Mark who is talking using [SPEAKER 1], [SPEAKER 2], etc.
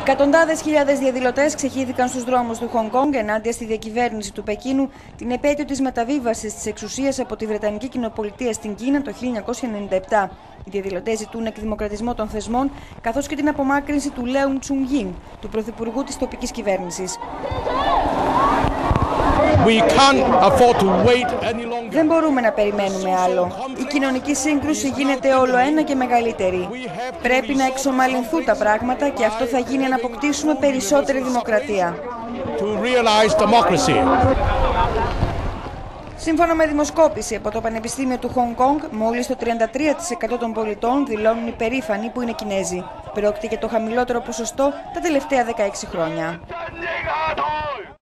[SPEAKER 1] Εκατοντάδες χιλιάδες διαδηλωτές ξεχύθηκαν στους δρόμους του Χονγκ Κονγκ ενάντια στη διακυβέρνηση του Πεκίνου την επέτειο της μεταβίβασης της εξουσίας από τη Βρετανική Κοινοπολιτεία στην Κίνα το 1997. Οι διαδηλωτές ζητούν εκδημοκρατισμό των θεσμών καθώς και την απομάκρυνση του Λέουν Τσουνγκίν, του πρωθυπουργού της τοπικής κυβέρνησης. Δεν μπορούμε να περιμένουμε άλλο. Η κοινωνική σύγκρουση γίνεται όλο ένα και μεγαλύτερη. Πρέπει να εξομαλυνθούν τα πράγματα και αυτό θα γίνει αν αποκτήσουμε περισσότερη δημοκρατία. Σύμφωνα με δημοσκόπηση από το Πανεπιστήμιο του Χονγκ Κονγκ, μόλις το 33% των πολιτών δηλώνουν υπερήφανοι που είναι Κινέζοι. Πρόκειται για το χαμηλότερο ποσοστό τα τελευταία 16 χρόνια.